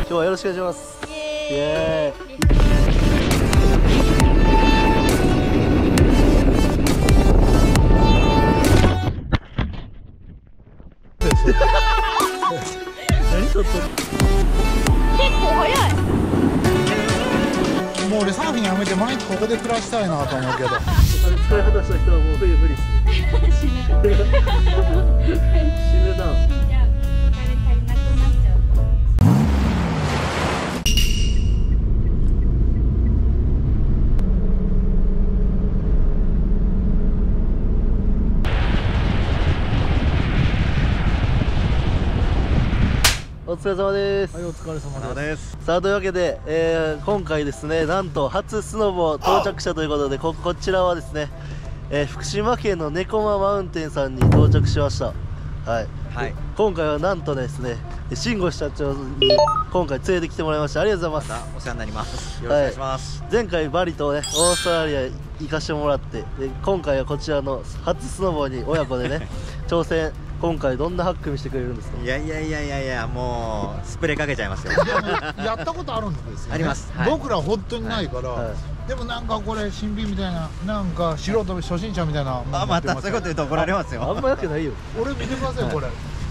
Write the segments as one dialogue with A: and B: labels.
A: 今日はよろしくお願いします。イエーイ。何撮っとる？
B: 結構早い。
C: もう俺サーフィンやめて毎日ここで暮らしたいなと思うけど。
A: 使い果たした人はもう冬無理っすね。死ぬ。死ぬな。お疲れ様です。
C: はい、お疲れ様です。
A: さあ、というわけで、今回ですね、なんと初スノボ到着者ということで、こちらはですね、福島県の猫間マウンテンさんに到着しました。はい、はい、今回はなんとですね、慎吾社長に今回連れてきてもらいました。ありがとうございます。
D: お世話になります。よろしくお願いします。
A: はい、前回バリとね、オーストラリア行かしてもらって、で今回はこちらの初スノボに親子でね挑戦。今回どんなハック見してくれるんですか？
D: いやもうスプレーかけちゃいますよ。
C: やったことあるんですよ、ね、
D: あります、
C: はい、僕ら本当にないから、はいはい、でもなんかこれ新品みたいな、なんか素人初心者みたいな。
D: あ、またそういうこと言うと怒られますよ。
A: あんまよくないよ。
C: 俺見てください、これ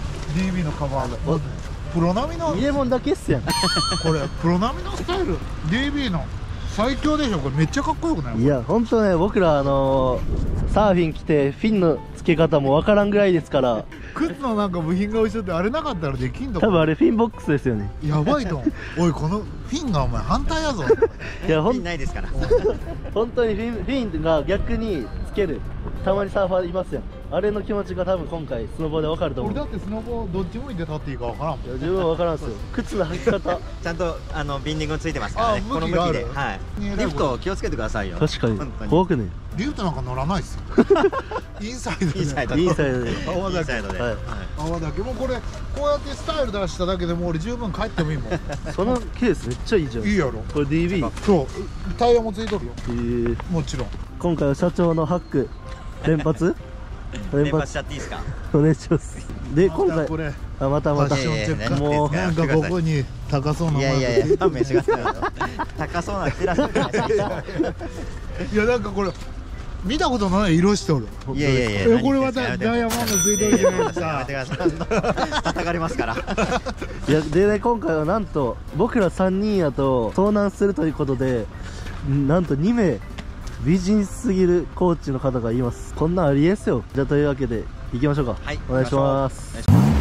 C: DB のカバー、プロ並みの
A: 入れ物だけっすやん。こ
C: れプロ並みのスタイル DB の最強でしょ。これめっちゃかっこよくない？
A: いや本当ね、僕らサーフィン来てフィンの付け方もわからんぐらいですから。
C: 靴のなんか部品が後ろってあれなかったらできんのか。
A: 多分あれフィンボックスですよね。
C: やばいと思う。おい、このフィンがお前反対やぞ。
A: いや
D: フィンないですから。
A: 本当にフィンが逆につける、たまにサーファーいますやん。あれの気持ちが多分今回スノボで分かると思う。
C: 俺だってスノボどっち向いて立っていいか分からんもん。
A: いや、自分は分からんすよ。靴の履き方
D: ちゃんとビンディングついてますからね。この向きで、はい、リフト気をつけてくださいよ。
A: 確かに怖くね。
C: リフトなんか乗らないっすよ。インサイドで、
A: インサイドで
C: 泡だけ、泡だけ。もうこれこうやってスタイル出しただけでもう俺十分帰ってもいいもん。
A: そのケースめっちゃいいじゃん。
C: いいやろ
A: これ DB。
C: そう、タイヤもついとるよ。もちろん
A: 今回は社長のハック連発
D: 連発しちゃっていいですか？
A: お願いします。で今回
C: これ
A: また
C: もうなんかここに高そうな。
D: いや勘弁してください。高そうなテラスじゃないですか。
C: いやなんかこれ見たことない色しておる。
D: いや
C: これまたダイヤモンドついてるじゃないですか。
D: やめてください。叩かれますから。
A: いやでね、今回はなんと僕ら3人やと遭難するということで、なんと2名美人すぎるコーチの方がいます。こんなんありえんすよ。じゃあというわけで行きましょうか。はい、お願いします。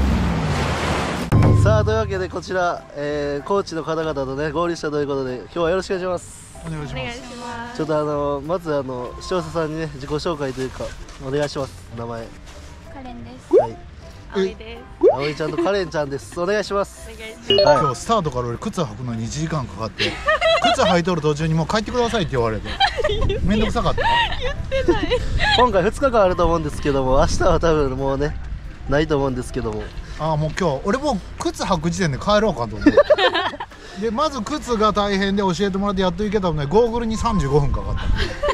A: さあというわけでこちら、コーチの方々とね合流したということで、今日はよろしくお願いします。
C: お願いします。
A: ちょっとまず視聴者さんにね自己紹介というかお願いします。名前。
B: カレンです。
A: はい。
B: 葵です。
A: 葵ちゃんとカレンちゃんです。お願いします。
C: 今日スタートから俺靴履くのに1時間かかって、靴履いとる途中にもう帰ってくださいって言われて。めんどくさかった。
B: 言ってない。
A: 今回2日間あると思うんですけども、明日は多分もうねないと思うんですけども。
C: ああ、もう今日俺もう靴履く時点で帰ろうかと思う。でまず靴が大変で教えてもらってやっと行けたので、ゴーグルに35分かかった。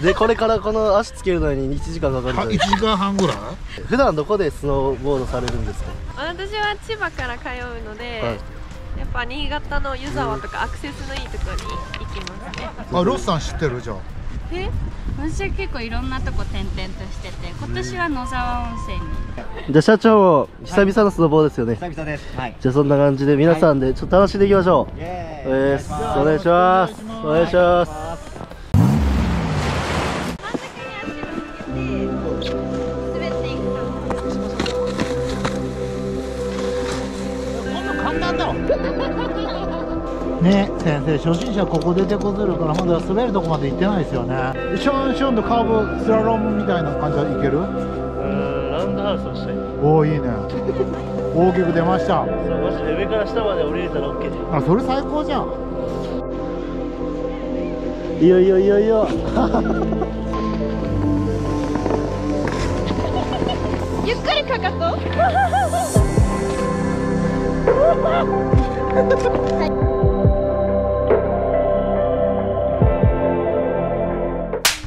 A: でこれからこの足つけるのに1時間かかる。
C: 1時間半ぐらい。
A: 普段どこでスノーボードされるんですか？
B: 私は千葉から通うので、はい、やっぱ新潟の湯沢とかアクセスのいいところに行きますね。
C: あ、ロスさん知ってる？じゃあ
E: 私は結構いろんなとこ転々としてて、今年は野沢温泉に。
A: じゃあ社長も久々のスノボーですよね。
D: 久々です。はい。
A: じゃあそんな感じで皆さんでちょっと楽しんでいきましょう。お願いします。お願いします。
C: 簡単だわ。ね、先生初心者ここ出てこずるからまだ滑るとこまで行ってないですよね。シュンシュンとカーブスラロームみたいな感じでいける？
A: ラウンドハウスをしたい。
C: おお、いいね。大きく出ました。
A: マジで上から下まで降りれたら OK で。
C: あ、それ最高じゃん。
A: いいよいいよいいよいいよ。
B: ゆっくりかかと。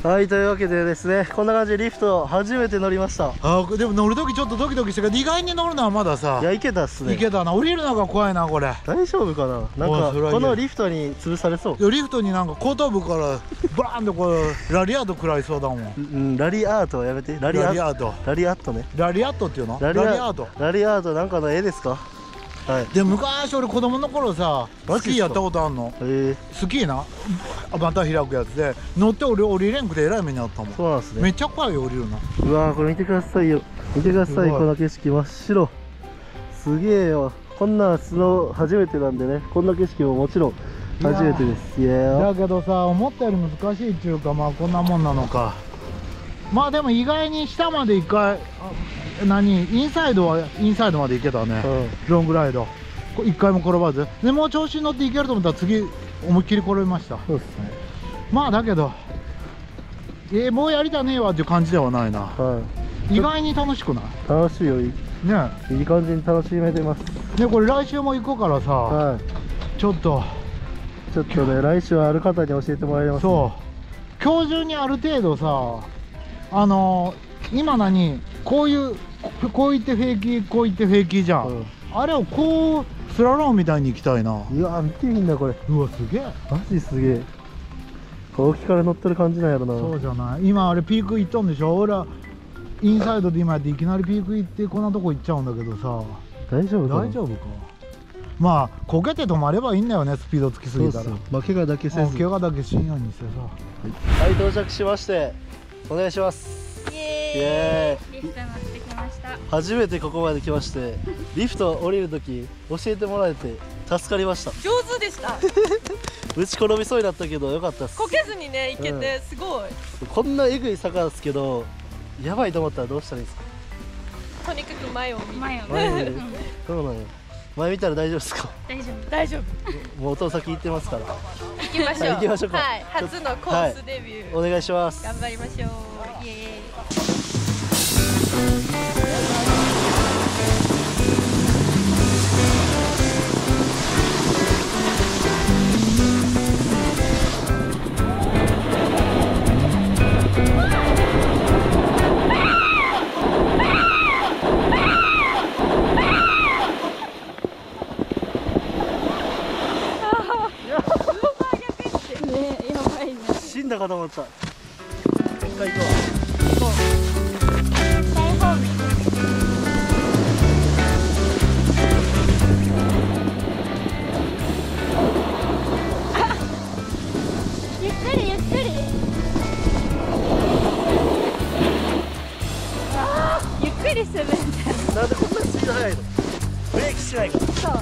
A: はい、というわけでですね、こんな感じでリフト初めて乗りました。
C: でも乗る時ちょっとドキドキしたけど、意外に乗るのはまださ。
A: いや、いけたっすね。
C: いけたな。降りるのが怖いな、これ。
A: 大丈夫かな。なんかこのリフトに潰されそう。
C: いや、リフトになんか後頭部からバーンとこうラリアート食らいそうだもん。
A: うん、ラリアートはやめて。ラリアート。ラリアートね。
C: ラリアートっていうの？ラリアート。
A: ラリアートなんかの絵ですか？はい。
C: で、昔俺子供の頃さ、スキーやったことあんの。スキーな、また開くやつで乗って俺降りれんくてえらい目にあったもん。
A: そうなんですね。
C: めっちゃ怖いよ、降りるの。
A: うわー、これ見てくださいよ。見てください、この景色真っ白。すげえよ。こんなスノー初めてなんでね、こんな景色ももちろん初めてです。
C: だけどさ、思ったより難しいっていうか、まあこんなもんなのか。まあでも意外に下まで一回インサイドまで行けたね、ロングライド一回も転ばずで、もう調子に乗っていけると思ったら次思いっきり転びました。そうですね。まあだけどもうやりたねえわっていう感じではないな、意外に楽しくない？
A: 楽しいよ。ね、いい感じに楽しめてます
C: ね。これ来週も行くからさ、ちょっと
A: ね、来週はある方に教えてもらいます、ね。
C: そう、今日中にある程度さ、今こういって平気、こういって平気じゃん、あれをこうスラロームみたいに行きたいな。
A: うわ、見てみんなこれ。
C: うわ、すげえ、
A: マジすげえ。大きから乗ってる感じなんやろな。
C: そうじゃない。今あれピーク行っとんでしょ。俺はインサイドで今やっていきなりピーク行ってこんなとこ行っちゃうんだけどさ、大丈夫か。まあこけて止まればいいんだよね、スピードつきすぎたら。
A: まあ怪我だけせず、
C: 怪我だけしんようにして
A: さ。はい、到着しまして、お願いします。
E: イエーイ。リフト乗ってきました。
A: 初めてここまで来まして、リフト降りるとき教えてもらえて助かりました。
B: 上手でした
A: 打ち転びそうになったけどよかったです。
B: こけずにね、行けてすごい、
A: こんなえぐい坂ですけど、やばいと思ったらどうしたらいいですか？
B: とにかく前を見る。
A: そうなんよ。前見たら大丈夫ですか？
B: 大丈夫。
A: もうお父さん聞いてますから。
B: 行きましょう。
A: 行きましょうか。
B: はい、初のコースデビュー。
A: お願いします。
B: 頑張りましょう。イエーイ。
A: 死んだかと思った。一回行こう。
E: ゆっくりゆっくり。ゆっくりするんだよ。
A: なんでこんなスピード速いの？ブレーキしないから。
E: そう。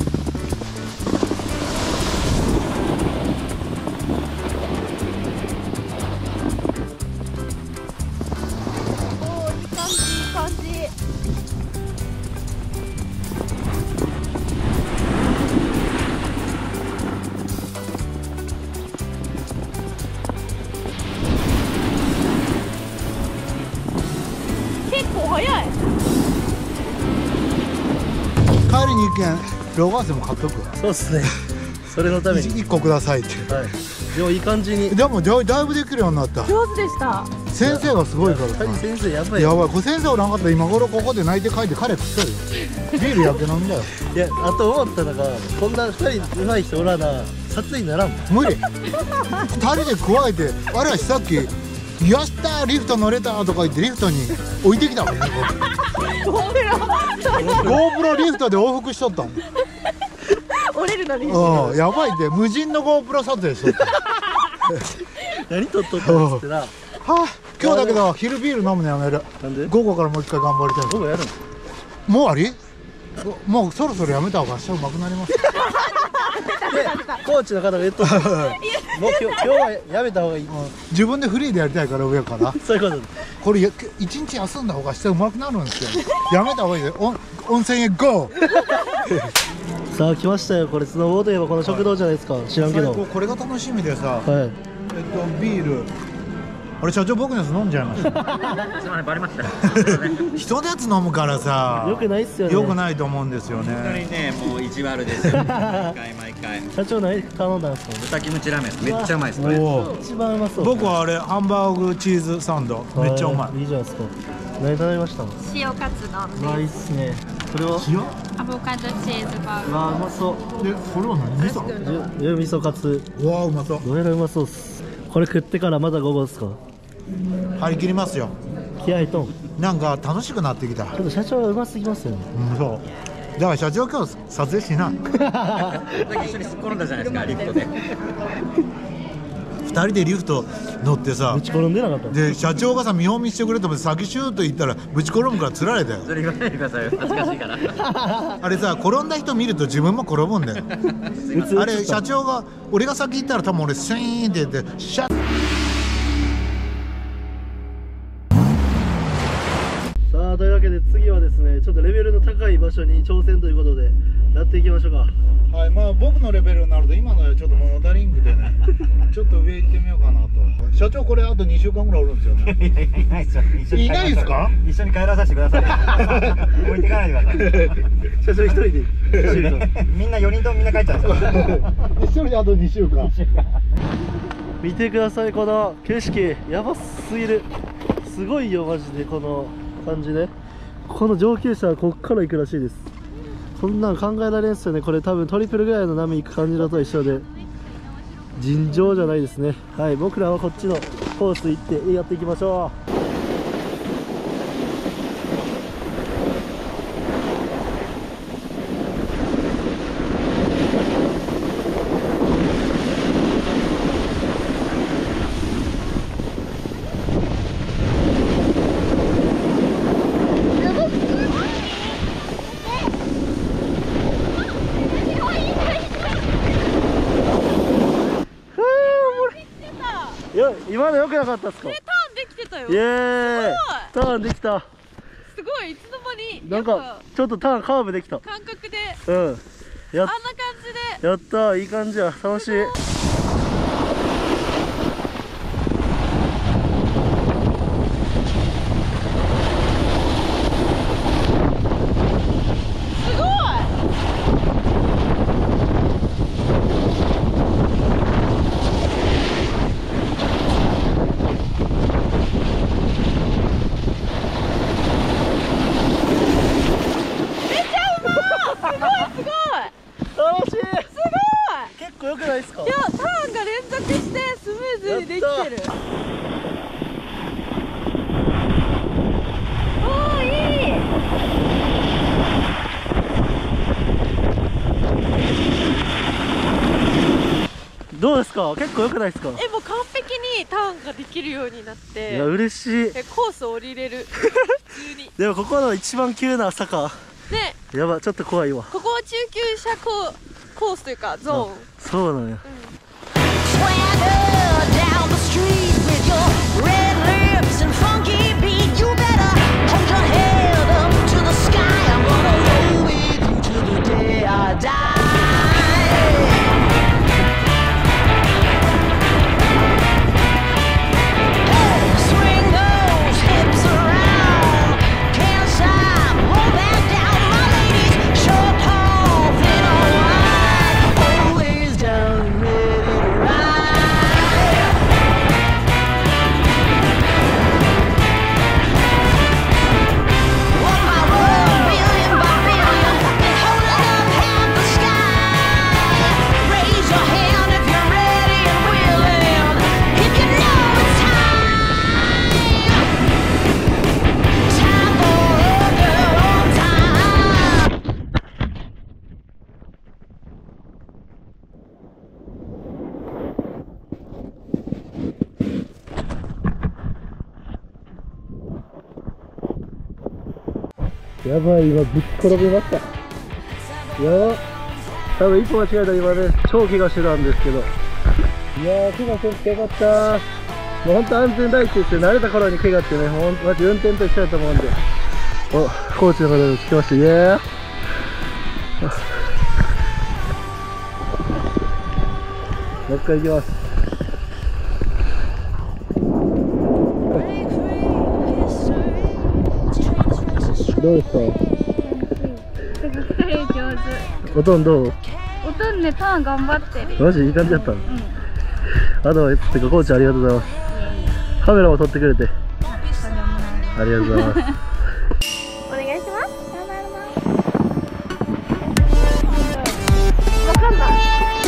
C: 帰りに一軒ローガーセも買っとくわ。
A: そうですね。それのために
C: 1個くださいって。
A: はい。でもいい感じに。
C: でもだいぶできるようになった。
B: 上手でした。
C: 先生がすごいからさ。
A: 先生やばい。
C: やばい。これ先生おらんかったら今頃ここで泣いて帰って彼食ってるよ。ビールやけ飲んだよ。
A: いや、あと思ったのが、こんな2人上手い人おらな撮影にならんもん。
C: 無理。2人で加えて、あれはさっき「やったーリフト乗れた」とか言ってリフトに置いてきたもんね。GoPro リフトで往復しとったもん。
B: 折れるのに。
C: やばいって、無人の GoPro 撮影しとった。
A: 何撮っとったんですってな。は
C: あ、今日だけど昼ビール飲むのやめる。
A: なんで？
C: 午後からもう一回頑張りたい。
A: 午後やる
C: の？もうあり？もうそろそろやめた方が明日うまくなります。
A: コーチの方が言っとった。もう今日はやめた方がいい。
C: 自分でフリーでやりたいから上から。
A: そういうこと。
C: これ一日休んだ方が明日うまくなるんですよ。やめた方がいいで。温泉へゴー。
A: さあ来ましたよ。これスノーボードといえばこの食堂じゃないですか。知らんけど。
C: これが楽しみでさ。
A: はい。
C: ビール。あれ社長僕のやつ飲んじゃいました。
D: バレました。
C: 人のやつ飲むからさ。
A: よくないっすよね。
C: よくないと思うんですよね。
D: 本当にね、もう意地悪ですよ。毎回。 回。
A: 社長何頼んだんですか？
D: 豚キムチラーメンめっちゃうまいですこれ。
A: 一番うまそう。
C: 僕はあれハンバーグチーズサンドめっちゃうまい。
A: いいじゃないですか。何食べましたの？
E: 塩カツ丼
A: うわいいっ
E: です
A: すね。これは
C: 塩？
E: アボカドチーズバー
A: う
E: ガ
A: わうまそう。
C: でこれは何？味噌？
A: 味噌カツ。
C: うわうまそう。
A: どうやらうまそうっす。これ食ってからまた午後っすか？
C: 張り切りますよ。
A: 気合いとん。
C: なんか楽しくなってきた。
A: ちょっと社長はうますぎますよね。
C: そう。だから社長今日撮影しない。
D: 一緒にすっ転んだじゃないですかリフトで。
C: 2人でリフト乗ってさ
A: ぶち転んでなかった。
C: で社長がさ見本見してくれと思って先シュート行ったらぶち転ぶからつられたよ。
D: それ言わないでくださいよ恥ずかしいから
C: あれさ転んだ人見ると自分も転ぶんだよ。あれ社長が俺が先行ったら多分俺スイーンって言ってシャッ。
A: さあというわけで次はですねちょっとレベルの高い場所に挑戦ということでやっていきましょうか。
C: はい、まあ僕のレベルになると今のはちょっとモノタリングでねちょっと上行ってみようかなと。社長これあと2週間ぐらいおるんですよね。
D: いないですよ。
C: いないですか？
D: 一緒に帰らさせてください。置いてかないでください。
A: 社長一人で
D: みんな4人ともみんな帰っちゃうんですよ。
C: 一人であと2週間。
A: 見てくださいこの景色やばすぎる。すごいよマジでこの感じね。この上級者はこっから行くらしいです。そんなん考えられんすよね。これ多分トリプルぐらいの波行く感じだと一緒で尋常じゃないですね。はい、僕らはこっちのコース行ってやっていきましょう。今の良くなかったっすか？
B: ターンできてたよ。
A: イエーイ、ターンできた。
B: すごいいつの間に
A: なんかちょっとターンカーブできた。
B: 感覚で
A: うん、
B: あんな感じで
A: やったー、いい感じや、楽しい。結構良くないですか？
B: いや、ターンが連続してスムーズにできてる。おー、いい。
A: どうですか？結構良くないですか？
B: もう完璧にターンができるようになって
A: いや嬉しい。
B: コース降りれる普通に
A: でもここの一番急な坂
B: ね。
A: やば、ちょっと怖いわ。
B: ここは中級者コースというかゾーン。
A: そうなんや。やばい、今ぶっ転びました。やば、多分一歩間違えたら今ね超怪我してたんですけど、いやー怪我してよかったー。もう本当安全第一ですよ。慣れた頃に怪我ってね、もうマジ運転と一緒だと思うんで。お、コーチの方に来てました。イエーイ。もう一回行きます。どうですか？
E: すごい上手。
A: 音どう？
E: 音とんね、ターン頑張ってるよ。
A: マジいい感じだったの。
E: うん。
A: アドバイスってかコーチありがとうございます。カメラも撮ってくれてありがとうございます。
B: お願いします。わかんない。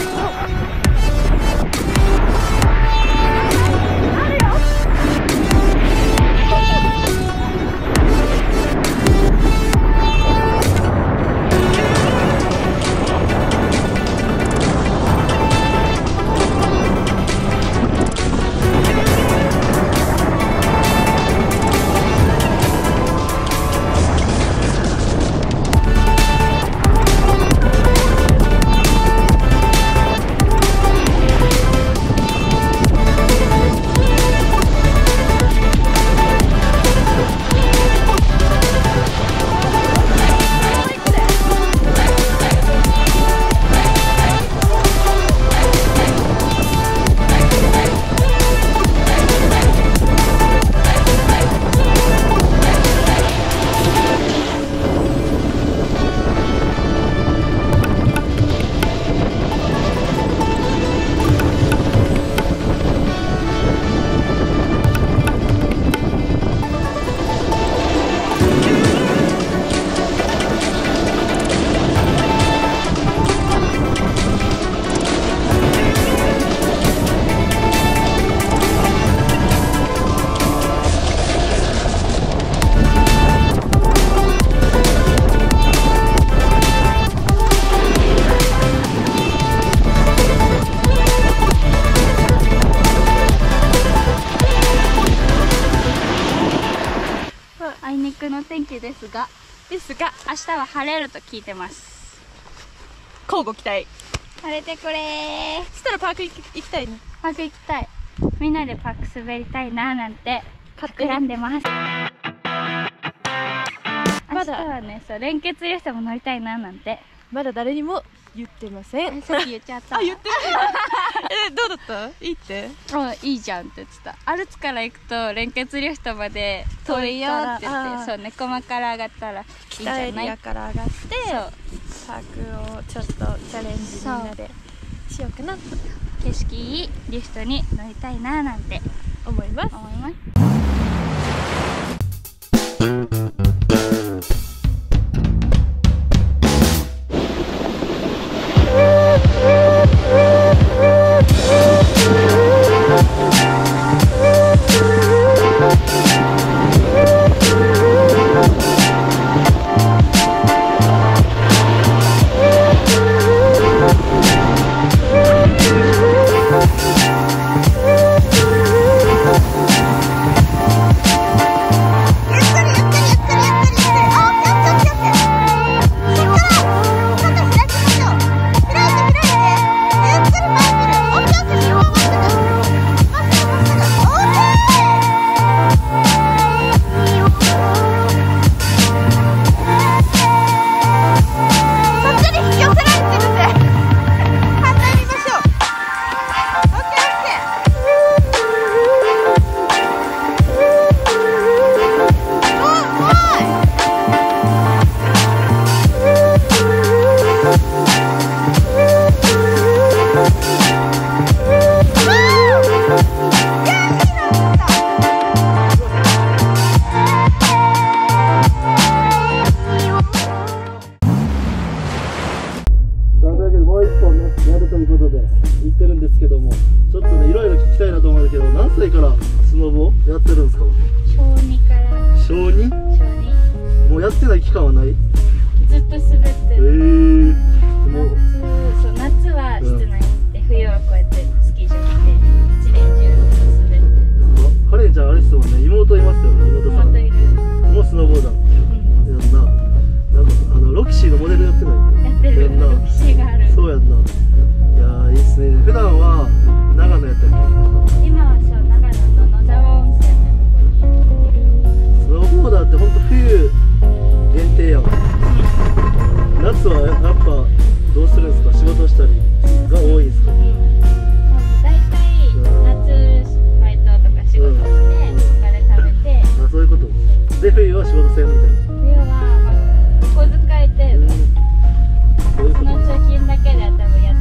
E: あいにくの天気ですが明日は晴れると聞いてます。
B: 交互期待。
E: 晴れてくれー。
B: そしたらパーク行きたいね。
E: パーク行きたい。みんなでパーク滑りたいなーなんて企んでます。明日はね、そう連結リフトも乗りたいなーなんて
B: まだ誰にも言ってません。
E: さっき言っちゃった。
B: あ、言ってる。どうだった？いいって？
E: いいじゃんって言ってた。アルツから行くと連結リフトまで遠いよって言って、そう猫間から上がったらいいんじゃない？
B: 北エリアから上がって、パークをちょっとチャレンジみんなでしようかなと。
E: 景色いいリフトに乗りたいなーなんて
B: 思います。
A: もうやってない期間はない？
E: ずっと滑ってる。夏は室内で、冬はこうやってスキー場来て一年中滑ってる。
A: カレンちゃんあれですもんね、妹いますよね。妹さん
E: 妹いる。
A: もうスノーボーダーやんな。なんかロキシーのモデルやってない？
E: やってる。ロキシーがある。
A: そうやんな。いやーいいっすね。普段は長野やったっけ？
E: 今はそう長野の野沢温泉のところに。
A: スノーボーダーってほんと冬限定やん。夏はやっぱどうするんですか？仕事したりが多いんですか？
E: だいたい夏バイトとか仕事してお金貯めて、
A: あ、そういうことで、冬は仕事せんみたいな。
E: 冬はお小遣い程度、その貯金だけでは多分や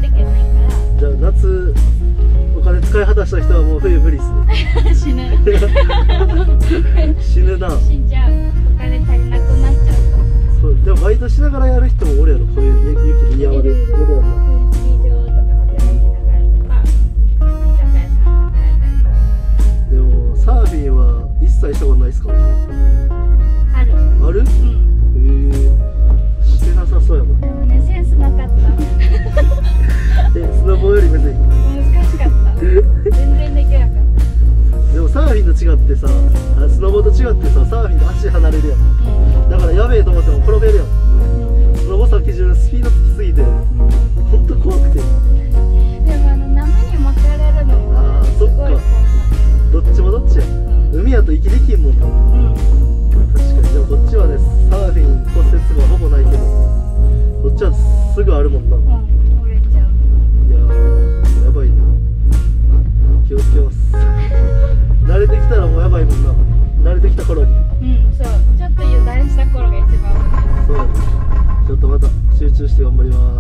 A: 果たした人はもう冬無理っすね。
E: 死ぬ
A: 死ぬな。
E: 死んじゃう。お金足りなくなっちゃう。
A: そうでもバイトしながらやる人もおるやろ、こういう雪で山で。
E: いるいる。スキー場とか働きながらとか、居酒屋さん働いたりとか。
A: でもサーフィンは一切したことないっすか？
E: ある。
A: ある？
E: うん。
A: してなさそうやもん。
E: でもね、センスなかった。
A: スノボよりむずい。
E: 難しかった。全然できなかった。
A: でもサーフィンと違ってさ、スノボと違ってさ、サーフィンって足離れるやん。だからやべえと思っても転べるやん。スノボ先中スピードつきすぎてほんと怖くて。
E: でも波に巻かれるのもすごい怖かった。
A: どっちもどっちや。海やと息できんもんな。確かに。でもこっちはね、サーフィン骨折はほぼないけど、こっちはすぐあるもんな。
E: 折れちゃう。
A: いやー、やばいな。気をつけます。慣れてきたらもうやばいもんな。慣れてきた頃に。
E: そう。ちょっと油断した頃が一番
A: そうだね。ちょっとまた集中して頑張ります。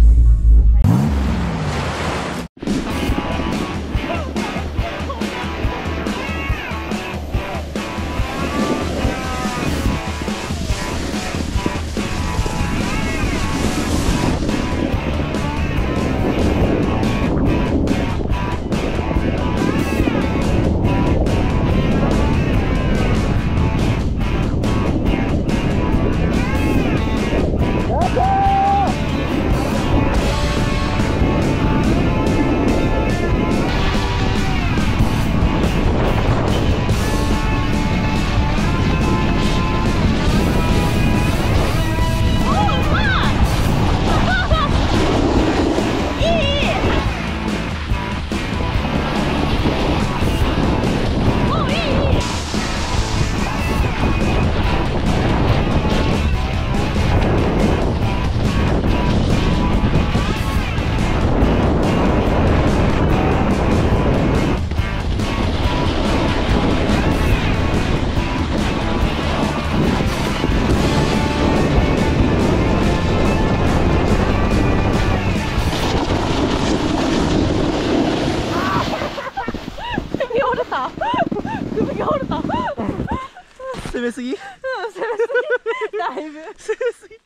A: 攻めすぎ？攻めすぎ。だいぶ。攻めすぎ。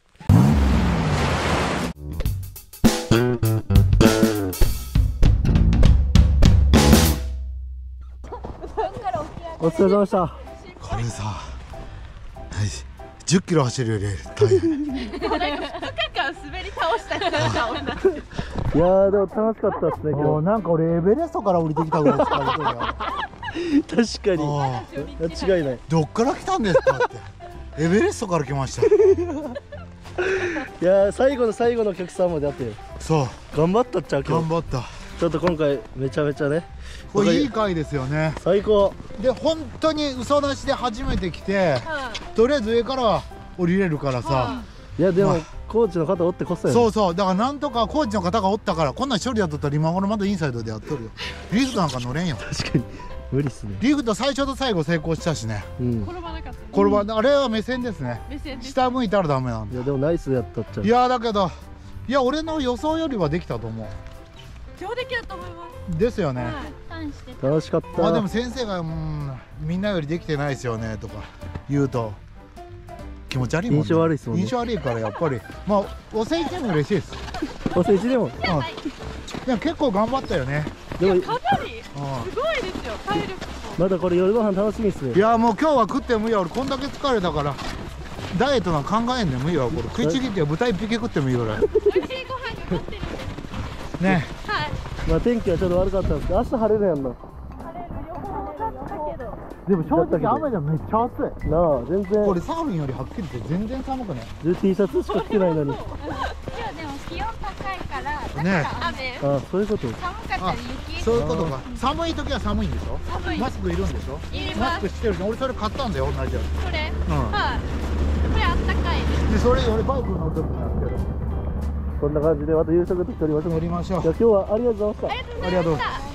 A: お疲れ様でした。
C: これさ、10キロ走るより大変。
B: 2日間滑り倒した人が女。
A: いやーでも楽しかったですね今日。
C: なんか俺エベレストから降りてきたぐらい疲れてるよ。
A: 確かに間違いない。
C: どっから来たんですかってエベレストから来ました。い
A: やー最後の最後のお客さんまであって、
C: そう
A: 頑張ったっちゃう今日。
C: 頑張った。
A: ちょっと今回めちゃめちゃね、
C: これいい回ですよね。
A: 最高
C: で本当に嘘なしで初めて来て、とりあえず上からは降りれるからさ。
A: いやでも、コーチの方おってこそやね。
C: そうそう、だからなんとかコーチの方がおったから、こんなん処理やっとったら今頃まだインサイドでやっとるよ。リフトなんか乗れんよ。
A: 確かに無理っすね。
C: リフト最初と最後成功したしね。
B: 転ばなかった。
C: あれは目線ですね。
B: 目線です。
C: 下向いたらダメなんだ。
A: いやでもナイスやったっちゃう。
C: いやだけど、いや俺の予想よりはできたと思う。
B: 上出来だと思います。
C: ですよね。
A: 楽しかった。
C: まあでも先生がみんなよりできてないですよねとか言うと気持ち悪いもんね。
A: 印象悪いですもんね。
C: 印象悪いからやっぱりまあお世辞でも嬉しいです。
A: お世辞でも。
C: いや結構頑張ったよね。
A: でも
B: かなりすごいですよ。体力も。
A: まだこれ夜ご飯楽しみっすね。
C: いやもう今日は食ってもいいよ。俺こんだけ疲れたからダイエットなんか考えんでもいいわ。これ食いちぎって豚一匹食ってもいいぐらい。
B: 美味しいご飯が待ってる。
C: ね。
B: はい。
A: まあ天気はちょっと悪かったんですけど、明日晴れるやんな。
C: でも正直雨じゃめっちゃ暑い
A: なあ。全然
C: これサーフィンよりはっきり言って全然寒くね。
A: T シャツしか着てないのに。
E: 今日でも気温高いから、だから
C: ね
B: 雨。
A: ああそういうこと。
E: 寒かったり雪。
C: そういうことか。寒い時は寒いんでしょ。
B: 寒い。
C: マスクいるんでしょ。
B: いります
C: マスクしてるじゃん。俺それ買ったんだよ同じやつ。
B: これ。
C: うん
B: はい。これあったかいです。
C: でそれ俺バイク乗る時になってる。
A: そんな感じでまた夕食とっておりましょう。
C: 乗りましょう。
A: じゃあ今日はありがとうございました。
B: ありがとうございました。